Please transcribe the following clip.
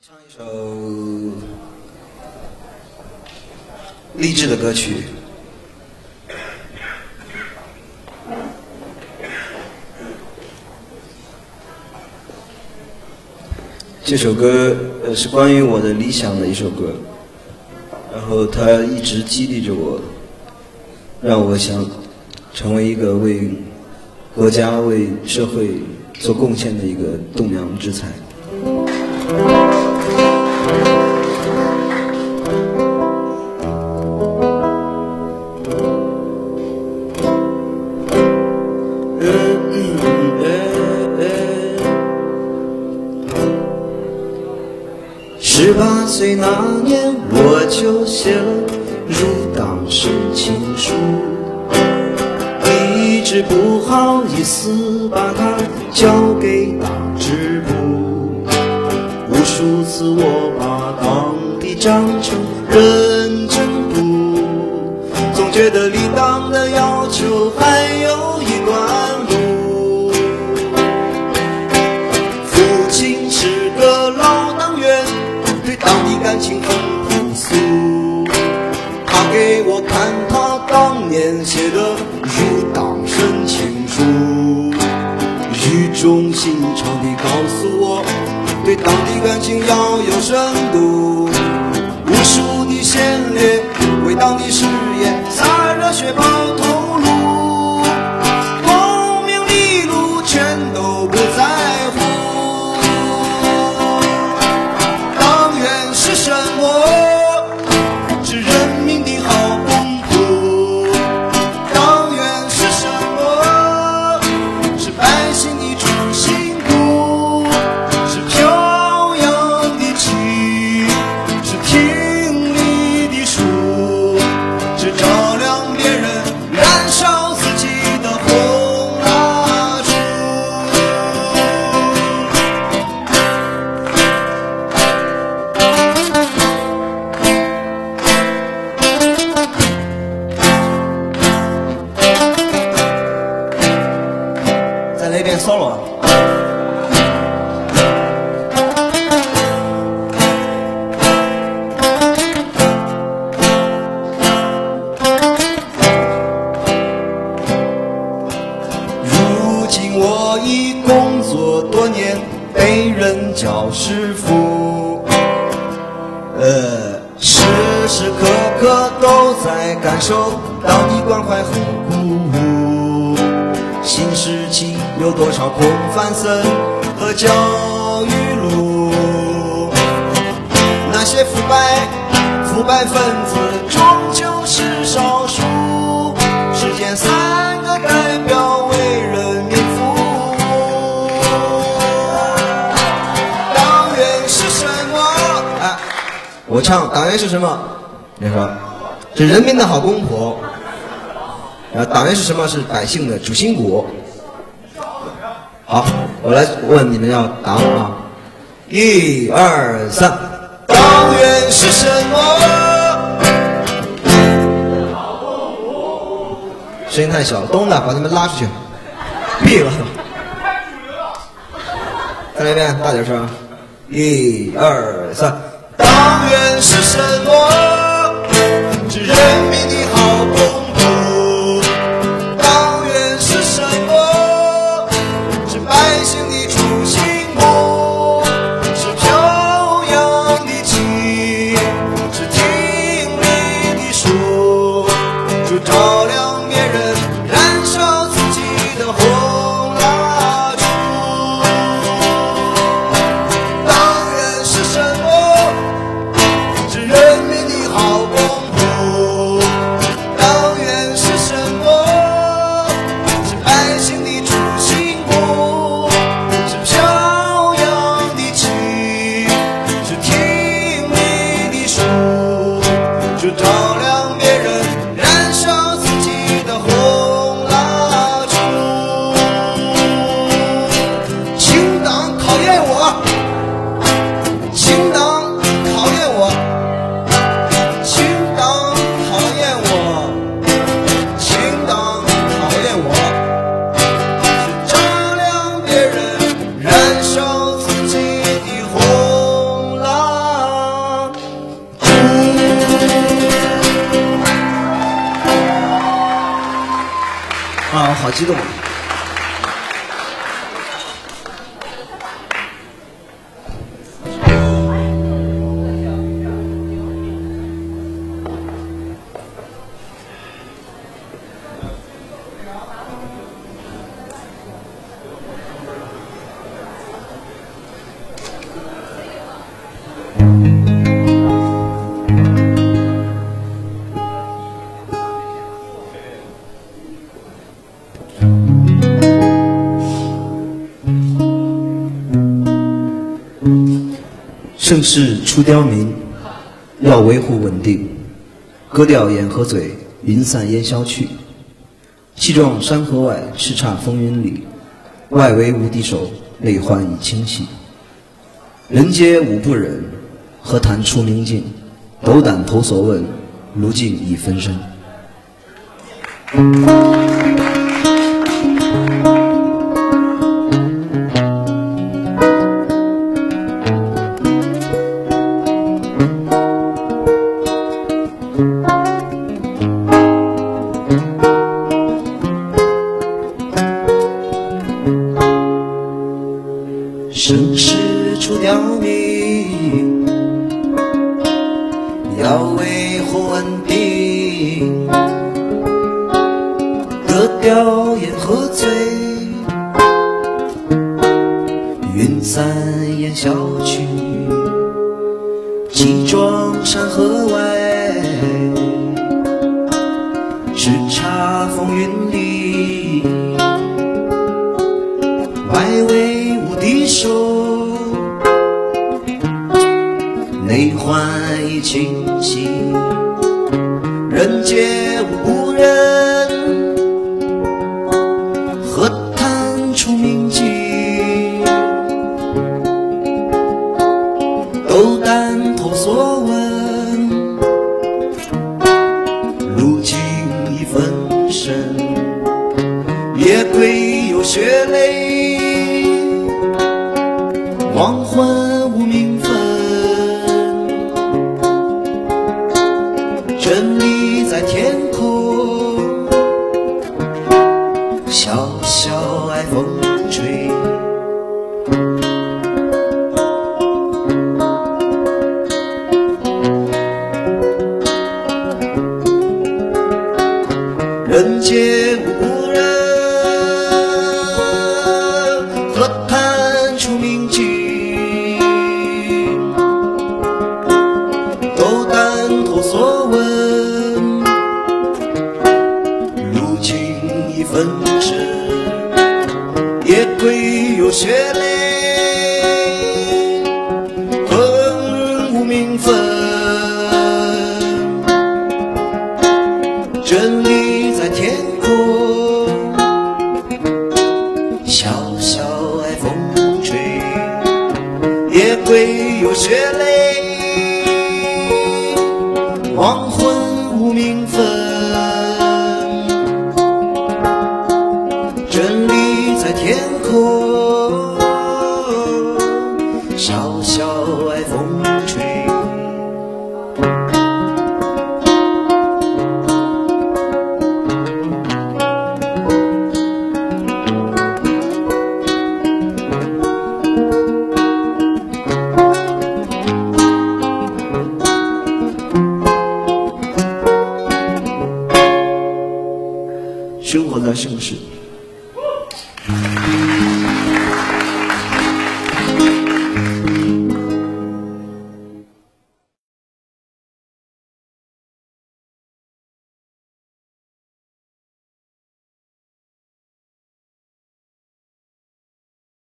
唱一首励志的歌曲。这首歌是关于我的理想的一首歌，然后它一直激励着我，让我想成为一个为国家、为社会做贡献的一个栋梁之才。18岁那年，我就写了入党申请书，一直不好意思把它交给党支部。无数次我把党的章程认真读，总觉得离党的要求还有一段路。父亲是个老党员，对党的感情很朴素，他给我看他当年写的入党申请书，语重心长地告诉我，对党的感情要有深度，无数的先烈为党的事业洒热血泡头颅，功名利禄全都不在乎。党员是什么？是人民的好公仆。党员是什么？是百姓的主心骨，是飘扬的旗，是听力的书，是照亮别人燃烧自己的红蜡烛。再来一遍 solo 啊。如今我已工作多年，被人叫师傅，时时刻刻都在感受党的关怀和鼓舞。新时期有多少空泛僧和教育路？那些腐败分子终究是少数，世间3个代表为人民服务。党员是什么？我唱党员是什么？你说是人民的好公婆。然后党员是什么？是百姓的主心骨。好，我来问你们要答案啊！1、2、3，党员是什么？声音太小，东的把他们拉出去，闭了。再来一遍，大点声。1、2、3，党员是什么？是人民的好公仆。党员是什么？是百姓的主心骨，是飘扬的旗，是听力的书，是照亮别人燃烧自己的红蜡烛。党员是什么？是人民的好公仆。党员是什么？是百姓的主心骨，是飘扬的旗，是听力的书，是照亮别人燃烧自好激动啊！盛世出刁民，要维护稳定，割掉眼和嘴，云散烟消去。气壮山河外，叱咤风云里，外围无敌手，内患已清晰。人皆武不忍，何谈出明镜？斗胆投所问，如镜已分身。盛世出刁民，要维护稳定，割掉眼和嘴，云散烟消去。气壮山河外，叱咤风云里，外围无敌手，内患已清晰。人皆无不忍，何谈出明镜？斗胆投所问，如镜已分身。夜归有血泪，亡魂无名分。真理在天空，萧萧爱风吹。人皆无不忍，何谈出明镜？斗胆投所问，如镜已分身。夜归有血泪，魂无名分。真理在天空，萧萧爱风吹。夜归有血泪，亡魂无名分。真理在天空，萧萧爱风吹。生活在盛世。